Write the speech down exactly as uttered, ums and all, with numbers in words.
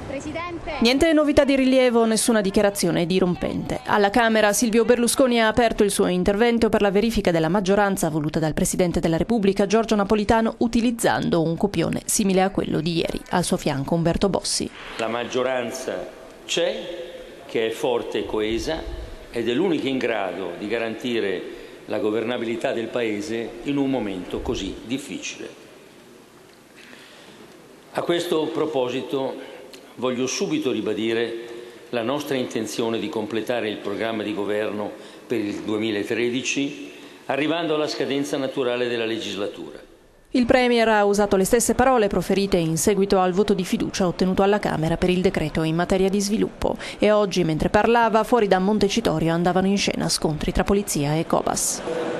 Presidente. Niente novità di rilievo, nessuna dichiarazione dirompente. Alla Camera Silvio Berlusconi ha aperto il suo intervento per la verifica della maggioranza voluta dal Presidente della Repubblica Giorgio Napolitano utilizzando un copione simile a quello di ieri. Al suo fianco Umberto Bossi. La maggioranza c'è, che è forte e coesa ed è l'unica in grado di garantire la governabilità del Paese in un momento così difficile. A questo proposito voglio subito ribadire la nostra intenzione di completare il programma di governo per il duemilatredici, arrivando alla scadenza naturale della legislatura. Il Premier ha usato le stesse parole proferite in seguito al voto di fiducia ottenuto alla Camera per il decreto in materia di sviluppo. E oggi, mentre parlava, fuori da Montecitorio andavano in scena scontri tra polizia e Cobas.